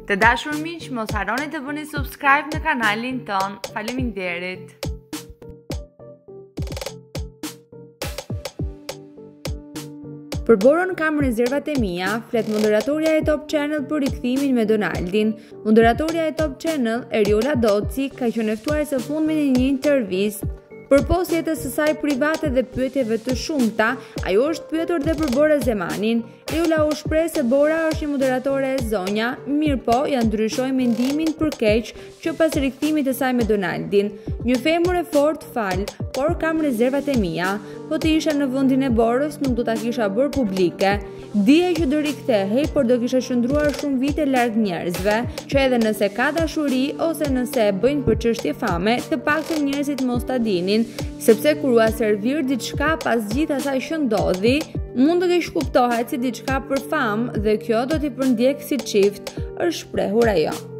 Të dashur miq, mos harroni të bëni subscribe në kanalin ton. Faleminderit. Për Boron kam rezervat e mia, flet moderatorja e Top Channel për rikthimin me Donaldin. Moderatorja e Top Channel, Eriola Doci, ka qenë e ftuar së fundmi në një intervistë. Për post jetës së saj private dhe pyetjeve të shumta, ajo është pyetur dhe për Bora Zemanin. Eriola u shpreh se Bora është një moderatore e zonja, mirëpo ja ndryshoi mendimin për keq që pas rikthimit të saj me Donaldin. Një femër e fortë fal, por kam rezervat e mia. Po të isha në vendin e Borës, nuk do ta kisha bërë publike. Dije që do rikthehej, por do kisha qëndruar shumë vite larg njerëzve, që edhe nëse ka dashuri ose nëse e bëjnë për çështje fame, të paktën njerëzit mos ta dinin, sepse kur u servir diçka pas gjithë asaj që ndodhi, mund të keq kuptohet si diçka për famë dhe kjo do t'i përndjek si çift, është shprehur ajo.